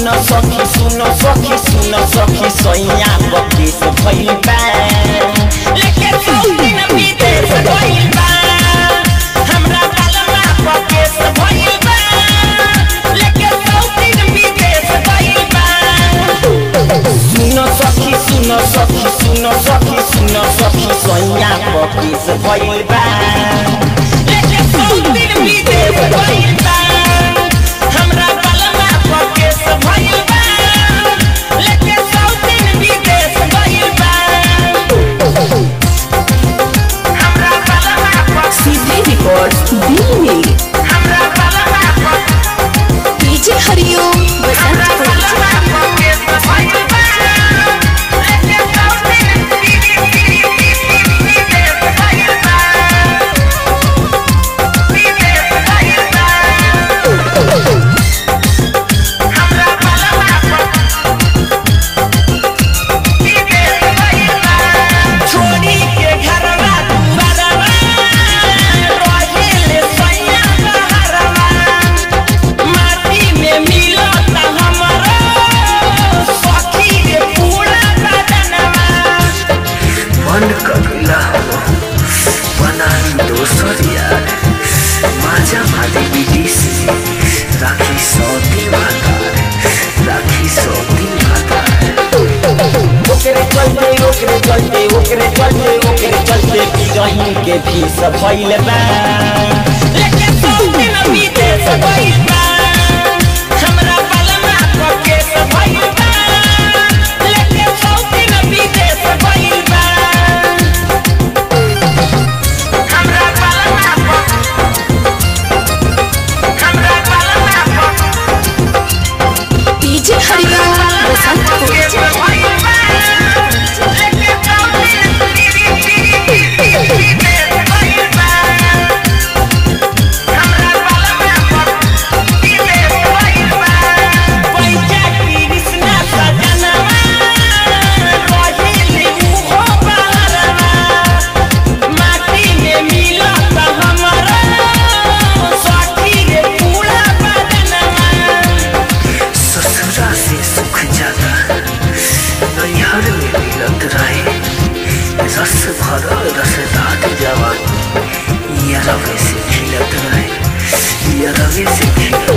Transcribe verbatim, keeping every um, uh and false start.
सुनो सखी सुनो सखी सुनो सखी सैया बकेस भइल बा लेके सौतीन विदेश गइल बा हमरा बालमा बकेस भइल बा लेके सौतीन विदेश गइल बा सुनो सखी सुनो सखी सुनो सखी सुनो सखी सैया बकेस भइल बा लेके सौतीन विदेश गइल बा हमरा बालमा बकेस भइल बा लेके सौतीन विदेश गइल बा हमरा बालमा सीधे रिकॉर्ड दिल्ली हमरा बालमा डीजे हरिओम बसंत ओकरे चलते ओकरे चलते ओकरे चलते बिरही के भी सब भइल बा लेके सौतीन विदेश गइल बा हमरा बालमा बकेस भइल बा लेके सौतीन विदेश गइल बा हमरा बालमा हमरा बालमा डीजे हरिओम बसंत रवे से खिलत रहे, ये रवे से खिलत